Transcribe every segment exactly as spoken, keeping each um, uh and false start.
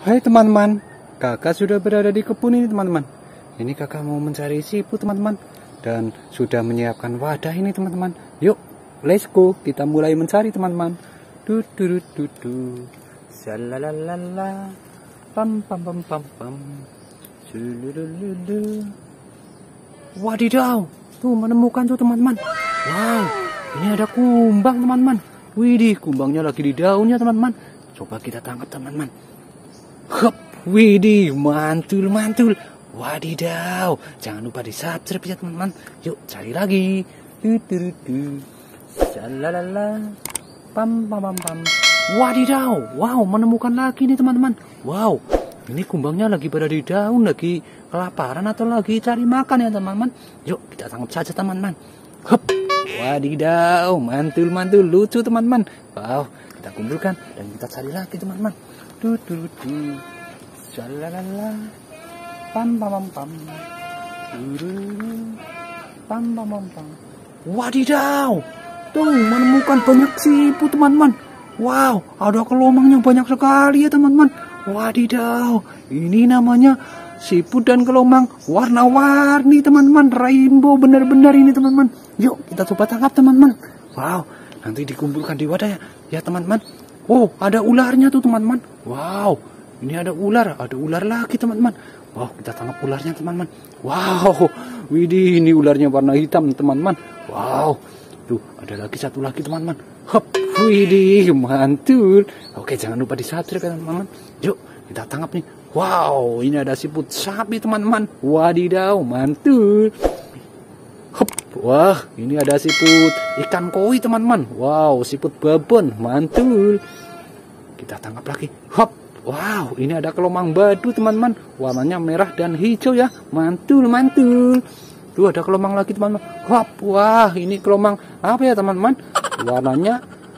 Hai teman-teman, kakak sudah berada di kebun ini teman-teman. Ini kakak mau mencari siput teman-teman, dan sudah menyiapkan wadah ini teman-teman. Yuk, let's go, kita mulai mencari teman-teman. Du du du du du, salalalala, pam pam pam pam pam, sulululu. Wadidaw, tuh menemukan tuh teman-teman. Wow, ini ada kumbang teman-teman. Widih, kumbangnya lagi di daunnya teman-teman. Coba kita tangkap teman-teman. Hup, widih, mantul, mantul. Wadidaw, jangan lupa di subscribe ya teman-teman. Yuk, cari lagi. Du, du, du, du. Salalala. Pam, pam, pam, pam. Wadidaw, wow, menemukan lagi nih teman-teman. Wow, ini kumbangnya lagi berada di daun, lagi kelaparan atau lagi cari makan ya teman-teman. Yuk, kita tangkap saja teman-teman. Hup, wadidaw, mantul, mantul, lucu teman-teman. Wow, kita kumpulkan dan kita cari lagi teman-teman. Du du du, shalalala, pam pam pam pam, pam pam pam pam. Wadidaw, tuh menemukan banyak siput teman-teman. Wow, ada kelomangnya banyak sekali ya teman-teman. Wadidaw, ini namanya siput dan kelomang warna-warni teman-teman, rainbow benar-benar ini teman-teman. Yuk kita coba tangkap teman-teman. Wow, nanti dikumpulkan di wadah ya, ya teman-teman. Oh, ada ularnya tuh teman-teman. Wow, ini ada ular, ada ular lagi teman-teman. Wow, kita tangkap ularnya teman-teman. Wow, widih, ini ularnya warna hitam teman-teman. Wow, tuh ada lagi satu lagi teman-teman. Hop, widih, mantul. Oke, jangan lupa di subscribe ya teman-teman. Yuk, kita tangkap nih. Wow, ini ada siput sapi teman-teman. Wadidaw, mantul. Hop, wah, ini ada siput ikan koi teman-teman. Wow, siput babon, mantul. Kita tangkap lagi. Hop, wow, ini ada kelomang badu teman-teman. Warnanya merah dan hijau ya, mantul, mantul. Tuh ada kelomang lagi teman-teman. Hop, wah, ini kelomang apa ya teman-teman? Warnanya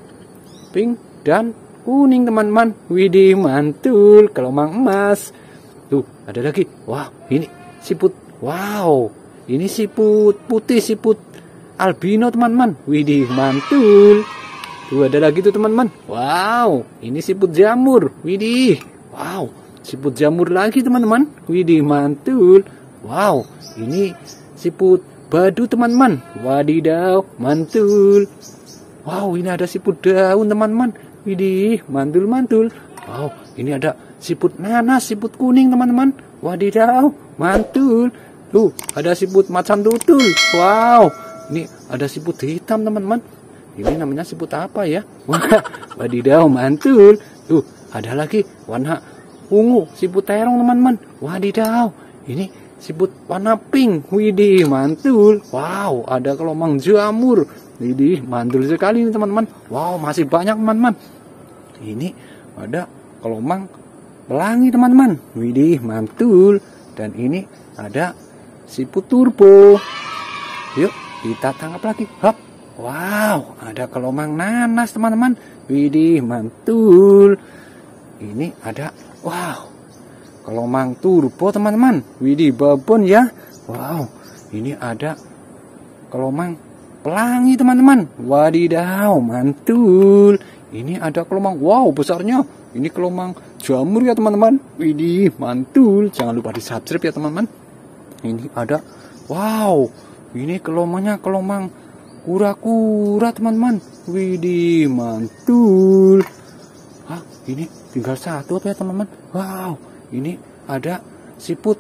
pink dan kuning teman-teman. Widih, mantul, kelomang emas. Tuh ada lagi. Wah, ini siput. Wow, ini siput putih, siput albino teman-teman. Widih, mantul. Tuh ada lagi tuh teman-teman. Wow, ini siput jamur. Widih. Wow, siput jamur lagi teman-teman. Widih, mantul. Wow, ini siput badu teman-teman. Wadidaw, mantul. Wow, ini ada siput daun teman-teman. Widih, mantul-mantul. Wow, ini ada siput nanas, siput kuning teman-teman. Wadidaw, mantul. Tuh, ada siput macan tutul. Wow, ini ada siput hitam teman-teman. Ini namanya siput apa ya? Wah, wadidaw, mantul. Tuh, ada lagi warna ungu, siput terong teman-teman. Wadidaw, ini siput warna pink. Widih, mantul. Wow, ada kelomang jamur. Widih, mantul sekali ini teman-teman. Wow, masih banyak teman-teman. Ini ada kelomang pelangi teman-teman. Widih, mantul. Dan ini ada siput turbo. Yuk kita tangkap lagi. Hop. Wow, ada kelomang nanas teman-teman. Widih, mantul. Ini ada, wow, kelomang turbo teman-teman. Widih, babon ya. Wow, ini ada kelomang pelangi teman-teman. Wadidaw, mantul. Ini ada kelomang, wow, besarnya. Ini kelomang jamur ya teman-teman. Widih, mantul. Jangan lupa di subscribe ya teman-teman. Ini ada, wow, ini kelomangnya kelomang kura-kura teman-teman. Widih, mantul. Hah, ini tinggal satu apa ya teman-teman? Wow, ini ada siput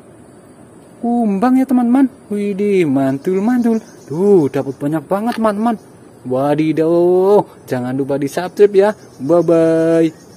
kumbang ya teman-teman. Widih, mantul-mantul. Tuh, dapat banyak banget teman-teman. Wadidaw, jangan lupa di subscribe ya. Bye-bye.